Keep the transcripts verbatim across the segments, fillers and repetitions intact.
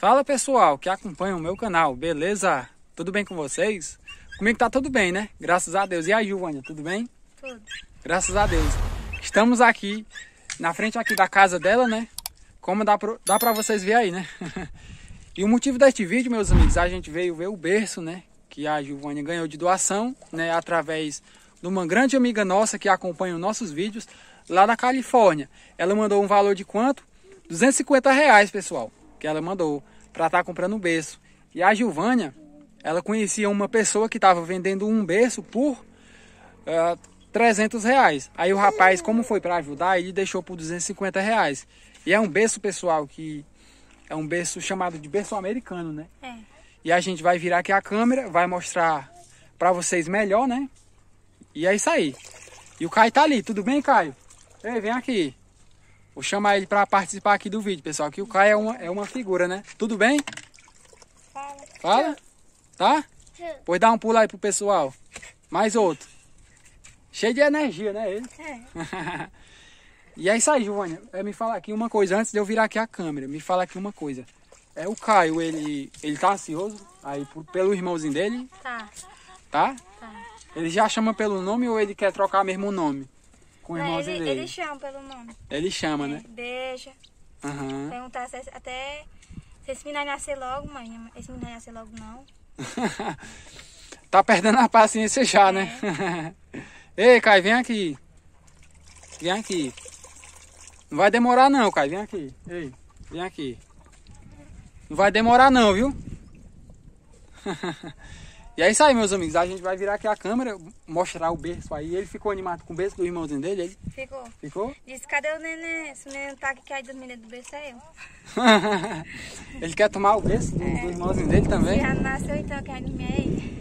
Fala pessoal que acompanha o meu canal, beleza? Tudo bem com vocês? Comigo tá tudo bem, né? Graças a Deus. E aí, Giovânia, tudo bem? Tudo. Graças a Deus. Estamos aqui, na frente aqui da casa dela, né? Como dá pra, dá pra vocês verem aí, né? E o motivo deste vídeo, meus amigos, a gente veio ver o berço, né? Que a Giovânia ganhou de doação, né? Através de uma grande amiga nossa que acompanha os nossos vídeos, lá da Califórnia. Ela mandou um valor de quanto? duzentos e cinquenta reais, pessoal. Que ela mandou para estar comprando um berço. E a Giovânia, ela conhecia uma pessoa que estava vendendo um berço por uh, trezentos reais. Aí o rapaz, como foi para ajudar, ele deixou por duzentos e cinquenta reais. E é um berço, pessoal, que é um berço chamado de berço americano, né? É. E a gente vai virar aqui a câmera, vai mostrar para vocês melhor, né? E é isso aí. E o Caio tá ali, tudo bem, Caio? Ei, vem aqui. Vou chamar ele para participar aqui do vídeo, pessoal. Que o Caio é uma, é uma figura, né? Tudo bem? Fala. Fala? Tá? Pois dá um pulo aí pro pessoal. Mais outro. Cheio de energia, né, ele? É. E é isso aí, Giovânia. É, me fala aqui uma coisa, antes de eu virar aqui a câmera. Me fala aqui uma coisa. É, o Caio, ele, ele tá ansioso aí por, pelo irmãozinho dele? Tá. Tá? Tá. Ele já chama pelo nome ou ele quer trocar mesmo o nome? Com o Não, irmãozinho ele, dele? ele chama pelo nome. Ele chama, É, né? Beija. Aham. Perguntar se, até se esse menino nascer logo, mãe. Esse menino nascer logo não. Tá perdendo a paciência já, né? Ei, Caio, vem aqui. Vem aqui. Não vai demorar não, Caio. Vem aqui. Ei, vem aqui. Não vai demorar não, viu? E é isso aí, meus amigos. A gente vai virar aqui a câmera, mostrar o berço aí. Ele ficou animado com o berço do irmãozinho dele? Ele Ficou. ficou? Disse, cadê o neném? Se o neném tá aqui, quer dormir dentro do berço, é eu. Ele quer tomar o berço do, do irmãozinho dele também? Se já nasceu, então quer dormir é ele.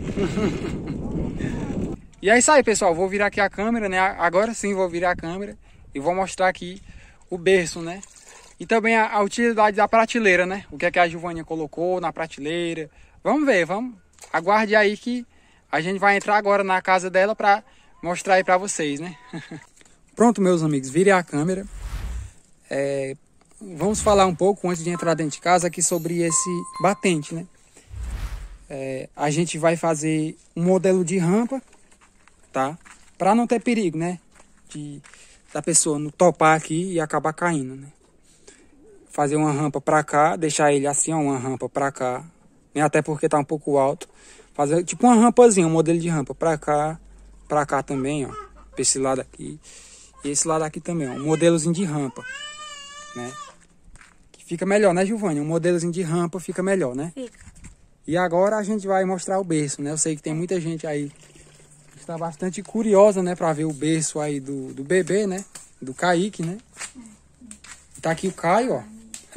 E é isso aí, pessoal. Vou virar aqui a câmera, né? Agora sim vou virar a câmera e vou mostrar aqui o berço, né? E também a, a utilidade da prateleira, né? O que é que a Giovânia colocou na prateleira. Vamos ver, vamos. Aguarde aí que a gente vai entrar agora na casa dela para mostrar aí para vocês, né? Pronto, meus amigos, virei a câmera. É, vamos falar um pouco antes de entrar dentro de casa aqui sobre esse batente, né? É, a gente vai fazer um modelo de rampa, tá? Para não ter perigo, né? De, da pessoa não topar aqui e acabar caindo, né? Fazer uma rampa para cá, deixar ele assim, ó, uma rampa para cá, né? Até porque tá um pouco alto. Fazer tipo uma rampazinha, um modelo de rampa para cá, para cá também, ó. Pra esse lado aqui e esse lado aqui também, ó. Um modelozinho de rampa, né? Que fica melhor, né, Giovânia? Um modelozinho de rampa fica melhor, né? Fica. E agora a gente vai mostrar o berço, né? Eu sei que tem muita gente aí que está bastante curiosa, né? Para ver o berço aí do, do bebê, né? Do Kaique, né? Tá aqui o Caio, ó.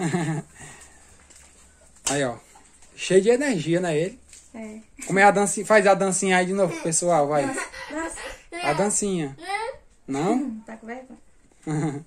Aí, ó. Cheio de energia, né, ele? É. Como é a dancinha? Faz a dancinha aí de novo, pessoal, vai. A dancinha. Não? Tá com vergonha?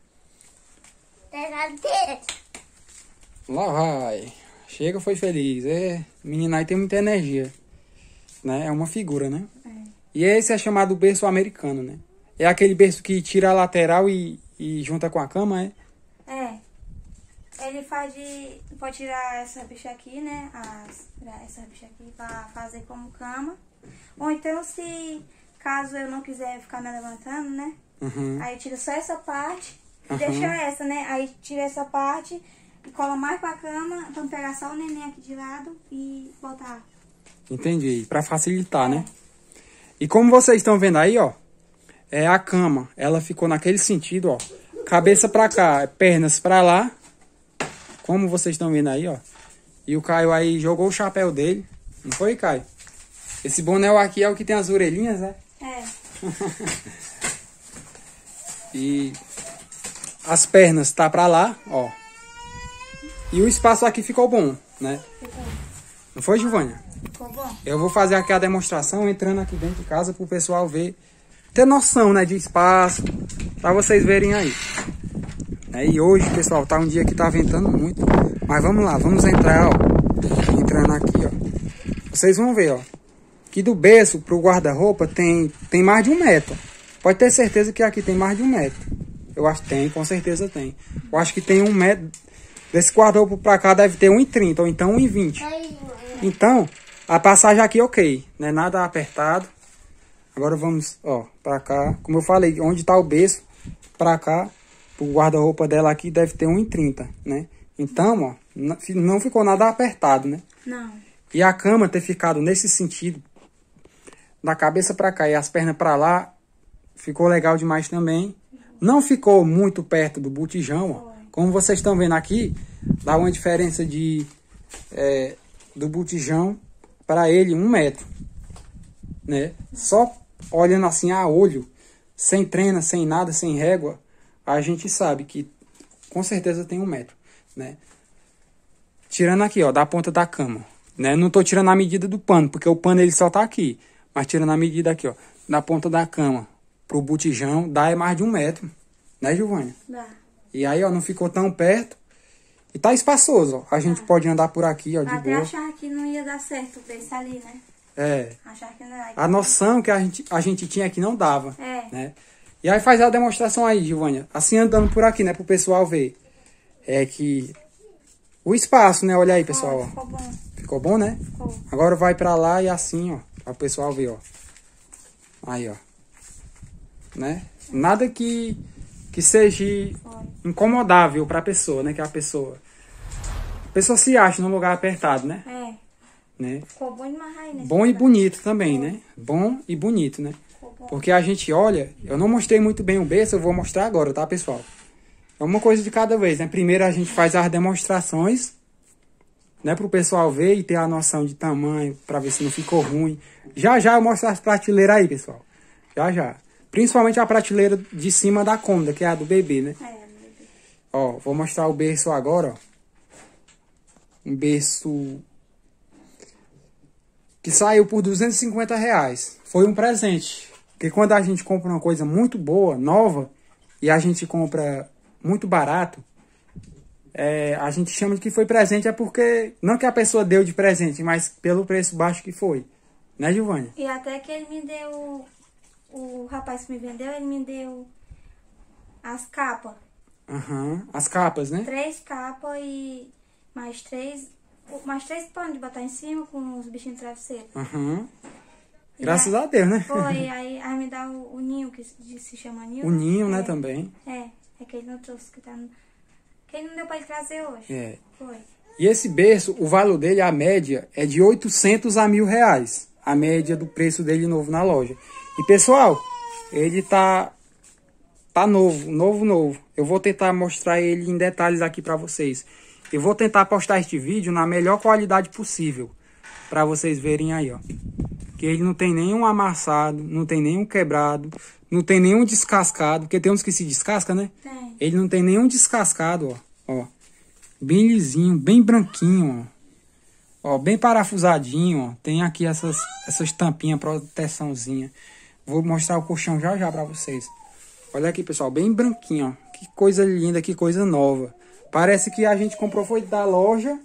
Lá vai. Chega, foi feliz. É, menina aí tem muita energia, né? É uma figura, né? É. E esse é chamado berço americano, né? É aquele berço que tira a lateral e, e junta com a cama, é? É. Ele faz de... Pode tirar essa bicha aqui, né? As, essa bicha aqui pra fazer como cama. Ou então, se... Caso eu não quiser ficar me levantando, né? Uhum. Aí eu tiro só essa parte e Uhum. deixa essa, né? Aí tira essa parte e cola mais pra cama pra pegar só o neném aqui de lado e botar. Entendi. Pra facilitar, né? E como vocês estão vendo aí, ó. É a cama. Ela ficou naquele sentido, ó. Cabeça pra cá, pernas pra lá. Como vocês estão vendo aí, ó. E o Caio aí jogou o chapéu dele. Não foi, Caio? Esse boné aqui é o que tem as orelhinhas, né? É. E as pernas tá pra lá, ó. E o espaço aqui ficou bom, né? Ficou. Não foi, Giovânia? Ficou bom? Eu vou fazer aqui a demonstração entrando aqui dentro de casa pro pessoal ver. Ter noção, né, de espaço. Pra vocês verem aí. É, e hoje, pessoal, tá um dia que tá ventando muito. Mas vamos lá, vamos entrar, ó. Entrando aqui, ó. Vocês vão ver, ó. Que do berço pro guarda-roupa tem, tem mais de um metro. Pode ter certeza que aqui tem mais de um metro. Eu acho que tem, com certeza tem. Eu acho que tem um metro, Desse guarda-roupa pra cá deve ter um e trinta ou então um e vinte. Então, a passagem aqui ok, não é nada apertado. Agora vamos, ó, pra cá. Como eu falei, onde tá o berço, pra cá, o guarda-roupa dela aqui deve ter um e trinta, né? Então, ó, não ficou nada apertado, né? Não. E a cama ter ficado nesse sentido, da cabeça pra cá e as pernas pra lá, ficou legal demais também. Não ficou muito perto do botijão, ó. Como vocês estão vendo aqui, dá uma diferença de é, do botijão para ele um metro, né? Só olhando assim a olho, sem trena, sem nada, sem régua, a gente sabe que com certeza tem um metro, né? Tirando aqui, ó, da ponta da cama, né? Não tô tirando a medida do pano, porque o pano ele só tá aqui, mas tirando a medida aqui, ó, da ponta da cama pro botijão, dá é mais de um metro, né, Giovânia? Dá. E aí, ó, não ficou tão perto. E tá espaçoso, ó. A gente ah. pode andar por aqui, ó, de Até boa. achar que não ia dar certo desse ali, né? É. Achar que não ia. A noção que a gente, a gente tinha aqui não dava. É. Né? E aí faz a demonstração aí, Giovânia. Assim andando por aqui, né? Pro pessoal ver. É que... O espaço, né? Olha aí, pessoal. Oh, ficou bom. Ficou bom, né? Ficou. Agora vai pra lá e assim, ó. Pra o pessoal ver, ó. Aí, ó. Né? Nada que... que seja incomodável para a pessoa, né? Que a pessoa... A pessoa se acha num lugar apertado, né? É. Né? Ficou bom demais aí, né? Bom e bonito também, né? Bom e bonito, né? Porque a gente olha... Eu não mostrei muito bem o berço, eu vou mostrar agora, tá, pessoal? É uma coisa de cada vez, né? Primeiro a gente faz as demonstrações, né? Para o pessoal ver e ter a noção de tamanho, para ver se não ficou ruim. Já já eu mostro as prateleiras aí, pessoal. Já já. Principalmente a prateleira de cima da cômoda, que é a do bebê, né? É, do bebê. Ó, vou mostrar o berço agora, ó. Um berço que saiu por duzentos e cinquenta reais. Foi um presente. Porque quando a gente compra uma coisa muito boa, nova, e a gente compra muito barato, é, a gente chama de que foi presente, é porque, não que a pessoa deu de presente, mas pelo preço baixo que foi. Né, Giovânia? E até que ele me deu... O rapaz que me vendeu, ele me deu as capas. Aham, uhum. As capas, né? Três capas e mais três, mais três panos de botar em cima com os bichinhos travesseiros. Aham. Uhum. Graças aí, a Deus, né? Foi, aí, aí me dá o, o ninho, que se chama ninho. O ninho, né, é, também. É, é que ele não trouxe, que, tá no, que ele não deu pra ele trazer hoje. É. Foi. E esse berço, o valor dele, a média, é de oitocentos a mil reais. A média do preço dele novo na loja. E pessoal, ele tá, tá novo, novo, novo. Eu vou tentar mostrar ele em detalhes aqui pra vocês. Eu vou tentar postar este vídeo na melhor qualidade possível. Pra vocês verem aí, ó. Que ele não tem nenhum amassado, não tem nenhum quebrado, não tem nenhum descascado. Porque tem uns que se descasca, né? Tem. Ele não tem nenhum descascado, ó. Ó. Bem lisinho, bem branquinho, ó. Ó, bem parafusadinho, ó. Tem aqui essas, essas tampinhas, proteçãozinha. Vou mostrar o colchão já já pra vocês. Olha aqui, pessoal, bem branquinho, ó. Que coisa linda, que coisa nova. Parece que a gente comprou foi da loja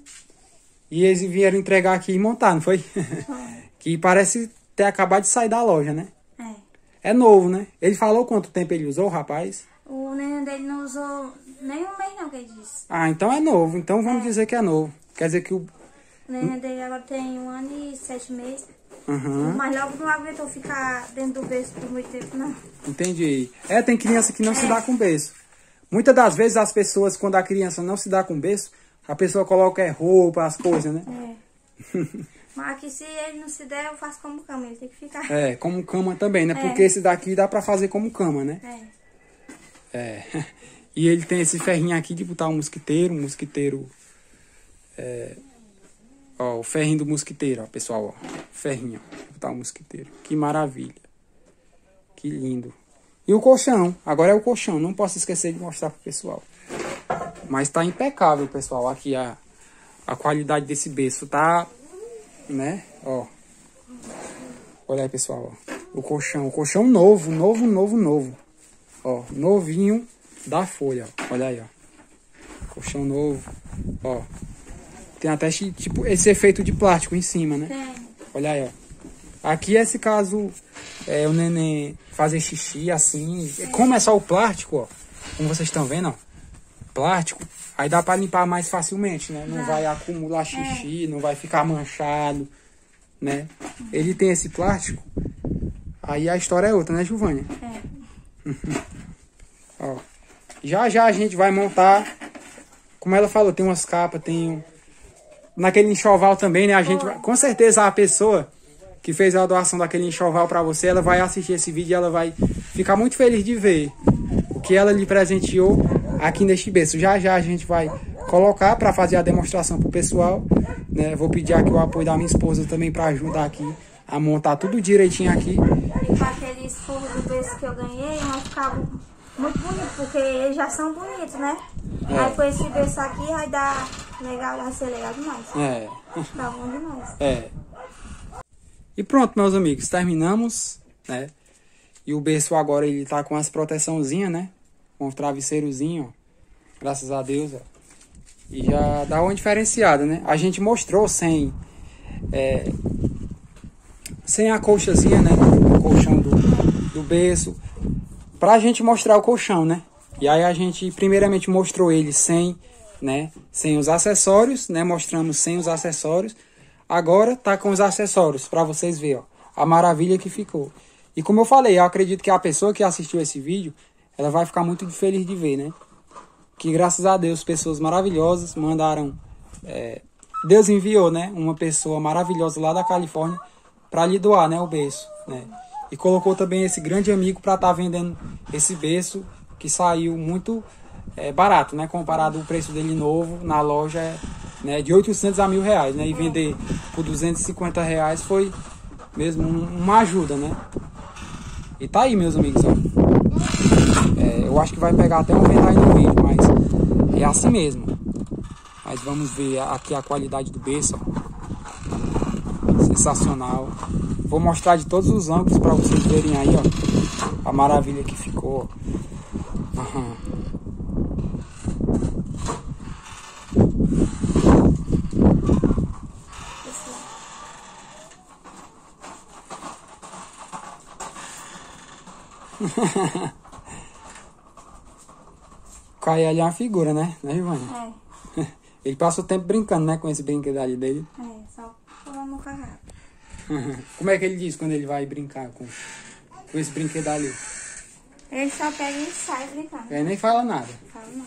e eles vieram entregar aqui e montar, não foi? Que parece ter acabado de sair da loja, né? É. É novo, né? Ele falou quanto tempo ele usou, rapaz? O neném dele não usou nem um mês não, que ele disse. Ah, então é novo. Então vamos é. dizer que é novo. Quer dizer que o... O neném dele agora tem um ano e sete meses. Uhum. Mas logo não aguentou ficar dentro do berço por muito tempo, não. Entendi. É, tem criança que não é. se dá com berço. Muitas das vezes as pessoas, quando a criança não se dá com berço, a pessoa coloca é, roupa, as coisas, né? É. Mas aqui se ele não se der, eu faço como cama, ele tem que ficar. É, como cama também, né? É. Porque esse daqui dá pra fazer como cama, né? É. É. E ele tem esse ferrinho aqui de botar um mosquiteiro, um mosquiteiro... É... Ó, o ferrinho do mosquiteiro, ó, pessoal, ó. Ferrinho, ó. Vou botar um mosquiteiro. Que maravilha. Que lindo. E o colchão. Agora é o colchão. Não posso esquecer de mostrar pro pessoal. Mas tá impecável, pessoal. Aqui a, a qualidade desse berço tá... Né? Ó. Olha aí, pessoal, ó. O colchão. O colchão novo, novo, novo, novo. Ó, novinho da folha, ó. Olha aí, ó. Colchão novo. Ó. Tem até, tipo, esse efeito de plástico em cima, né? Tem. Olha aí, ó. Aqui, esse caso, é o neném fazer xixi, assim. Tem. Como é só o plástico, ó. Como vocês estão vendo, ó. Plástico. Aí dá pra limpar mais facilmente, né? Não Dá. vai acumular xixi, é. não vai ficar manchado, né? Ele tem esse plástico, aí a história é outra, né, Giovânia? É. Ó, já já a gente vai montar, como ela falou, tem umas capas, tem... Naquele enxoval também, né? A gente vai, com certeza a pessoa que fez a doação daquele enxoval pra você, ela vai assistir esse vídeo e ela vai ficar muito feliz de ver o que ela lhe presenteou aqui neste berço. Já já a gente vai colocar para fazer a demonstração pro pessoal, né? Vou pedir aqui o apoio da minha esposa também para ajudar aqui a montar tudo direitinho aqui. E com aqueles forros do berço que eu ganhei, vai ficar muito bonito, porque eles já são bonitos, né? É. Aí com esse berço aqui vai dar legal, vai ser legal demais. É. Tá bom demais. É. E pronto, meus amigos, terminamos, né? E o berço agora ele tá com as proteçãozinhas, né? Com o travesseirozinho, ó. Graças a Deus, ó. E já dá uma diferenciada, né? A gente mostrou sem... É, sem a colchazinha, né? O colchão do, do berço. Pra gente mostrar o colchão, né? E aí a gente primeiramente mostrou ele sem, né? Sem os acessórios, né? Mostramos sem os acessórios. Agora tá com os acessórios, pra vocês verem, ó, a maravilha que ficou. E como eu falei, eu acredito que a pessoa que assistiu esse vídeo, ela vai ficar muito feliz de ver, né? Que graças a Deus, pessoas maravilhosas mandaram... É, Deus enviou, né? Uma pessoa maravilhosa lá da Califórnia pra lhe doar, né? O berço, né? E colocou também esse grande amigo pra estar vendendo esse berço, que saiu muito é, barato, né? Comparado o preço dele novo na loja... É, né, de oitocentos a mil reais, né? E vender por duzentos e cinquenta reais foi mesmo uma ajuda, né? E tá aí, meus amigos, ó. É, eu acho que vai pegar até um vento aí no vídeo, mas é assim mesmo. Mas vamos ver aqui a qualidade do berço, ó. Sensacional. Vou mostrar de todos os ângulos para vocês verem aí, ó. A maravilha que ficou. Aham. Caio ali é uma figura, né? Né, Giovânia? É. Ele passa o tempo brincando, né? Com esse brinquedo ali dele. É, só pulando no carrado. Como é que ele diz quando ele vai brincar com, com esse brinquedo ali? Ele só pega e sai brincando. Ele nem fala nada. Fala não.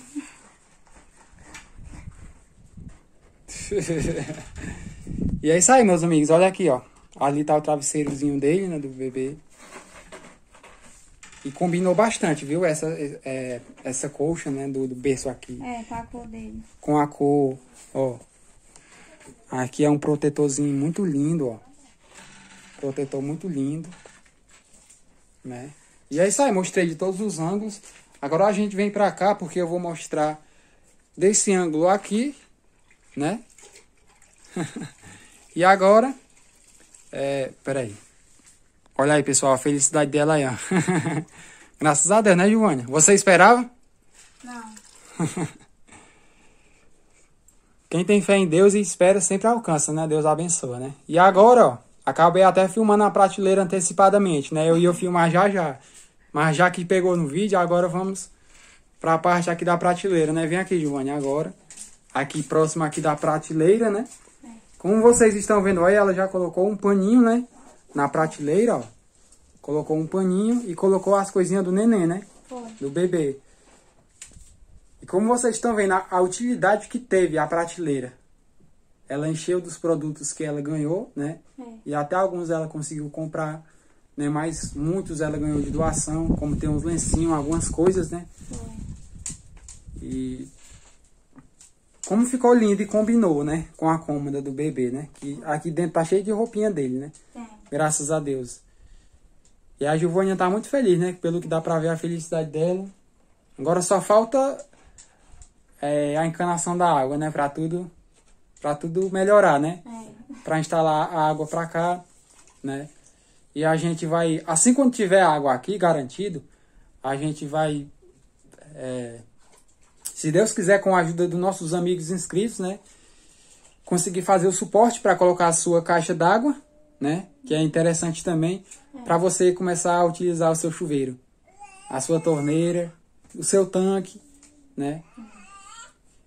E é isso aí, meus amigos. Olha aqui, ó. Ali tá o travesseirozinho dele, né? Do bebê. E combinou bastante, viu? Essa, é, essa colcha, né? Do, do berço aqui. É, com a cor dele. Com a cor, ó. Aqui é um protetorzinho muito lindo, ó. Protetor muito lindo. Né? E é isso aí, mostrei de todos os ângulos. Agora a gente vem pra cá, porque eu vou mostrar desse ângulo aqui, né? E agora, é, peraí. Olha aí, pessoal, a felicidade dela aí, ó. Graças a Deus, né, Giovânia? Você esperava? Não. Quem tem fé em Deus e espera sempre alcança, né? Deus abençoa, né? E agora, ó, acabei até filmando a prateleira antecipadamente, né? Eu ia filmar já já. Mas já que pegou no vídeo, agora vamos pra parte aqui da prateleira, né? Vem aqui, Giovânia, agora. Aqui, próximo aqui da prateleira, né? É. Como vocês estão vendo aí, ela já colocou um paninho, né? Na prateleira, ó. Colocou um paninho e colocou as coisinhas do neném, né? Foi. Do bebê. E como vocês estão vendo, a, a utilidade que teve a prateleira. Ela encheu dos produtos que ela ganhou, né? É. E até alguns ela conseguiu comprar, né? Mas muitos ela ganhou de doação, como tem uns lencinhos, algumas coisas, né? Foi. E como ficou lindo e combinou, né? Com a cômoda do bebê, né? Que aqui dentro tá cheio de roupinha dele, né? É. Graças a Deus. E a Giovânia tá muito feliz, né? Pelo que dá pra ver a felicidade dela. Agora só falta é, a encanação da água, né? Pra tudo, pra tudo melhorar, né? É. Pra instalar a água pra cá, né? E a gente vai... Assim quando tiver água aqui, garantido, a gente vai... É, se Deus quiser, com a ajuda dos nossos amigos inscritos, né? Conseguir fazer o suporte para colocar a sua caixa d'água, né? Que é interessante também para você começar a utilizar o seu chuveiro, a sua torneira, o seu tanque, né?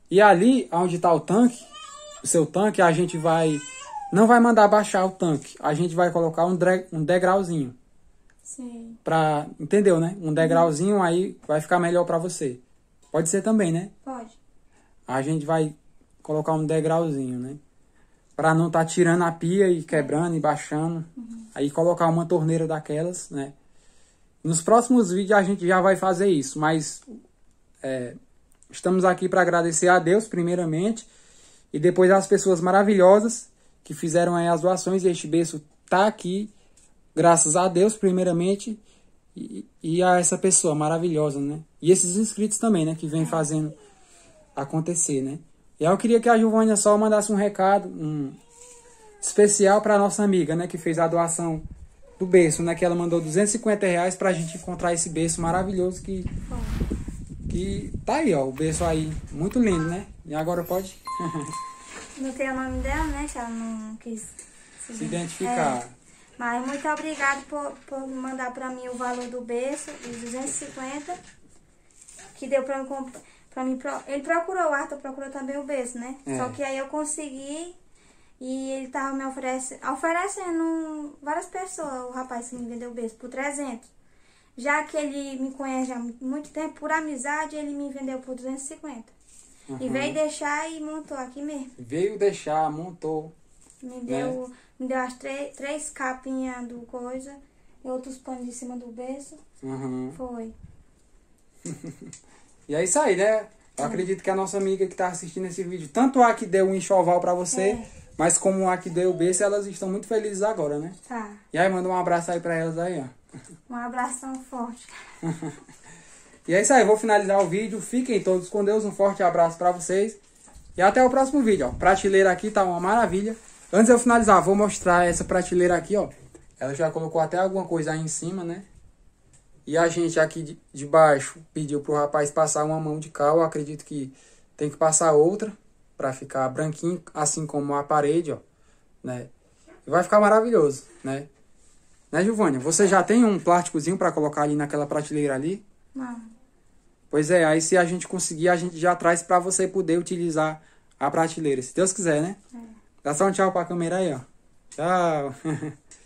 E ali, onde está o tanque, o seu tanque, a gente vai... Não vai mandar baixar o tanque. A gente vai colocar um, dre, um degrauzinho. Sim. Pra, entendeu, né? Um degrauzinho aí vai ficar melhor pra você. Pode ser também, né? Pode. A gente vai colocar um degrauzinho, né? Pra não tá tirando a pia e quebrando e baixando. Uhum. Aí colocar uma torneira daquelas, né? Nos próximos vídeos a gente já vai fazer isso. Mas é, estamos aqui para agradecer a Deus primeiramente. E depois as pessoas maravilhosas que fizeram aí as doações. E este berço tá aqui. Graças a Deus, primeiramente, e, e a essa pessoa maravilhosa, né? E esses inscritos também, né? Que vem fazendo acontecer, né? E aí eu queria que a Giovânia só mandasse um recado um especial para nossa amiga, né? Que fez a doação do berço, né? Que ela mandou duzentos e cinquenta reais pra gente encontrar esse berço maravilhoso que... Que tá aí, ó. O berço aí, muito lindo, né? E agora pode... Não tem o nome dela, né? Que ela não quis se, se identificar. É. Mas muito obrigado por, por mandar pra mim o valor do berço, de duzentos e cinquenta, que deu pra mim, pra mim. Ele procurou o Arthur, procurou também o berço, né? É. Só que aí eu consegui e ele tava me oferecendo, oferecendo várias pessoas, o rapaz que me vendeu o berço, por trezentos. Já que ele me conhece há muito tempo, por amizade, ele me vendeu por duzentos e cinquenta. Uhum. E veio deixar e montou aqui mesmo. Veio deixar, montou. Me deu... Né? Me deu as três, três capinhas do coisa e outros panos de cima do berço. Uhum. Foi. E é isso aí, né? Eu é. acredito que a nossa amiga que tá assistindo esse vídeo, tanto a que deu um enxoval pra você, é. mas como a que deu o berço, elas estão muito felizes agora, né? Tá. E aí, manda um abraço aí pra elas aí, ó. Um abração forte. E é isso aí, vou finalizar o vídeo. Fiquem todos com Deus, um forte abraço pra vocês. E até o próximo vídeo, ó. Prateleira aqui tá uma maravilha. Antes de eu finalizar, vou mostrar essa prateleira aqui, ó. Ela já colocou até alguma coisa aí em cima, né? E a gente aqui de, de baixo pediu pro rapaz passar uma mão de cal. Eu acredito que tem que passar outra pra ficar branquinho, assim como a parede, ó. Né? E vai ficar maravilhoso, né? Né, Giovânia? Você já tem um plásticozinho pra colocar ali naquela prateleira ali? Não. Pois é, aí se a gente conseguir, a gente já traz pra você poder utilizar a prateleira. Se Deus quiser, né? É. Dá só um tchau pra câmera aí, ó. Tchau.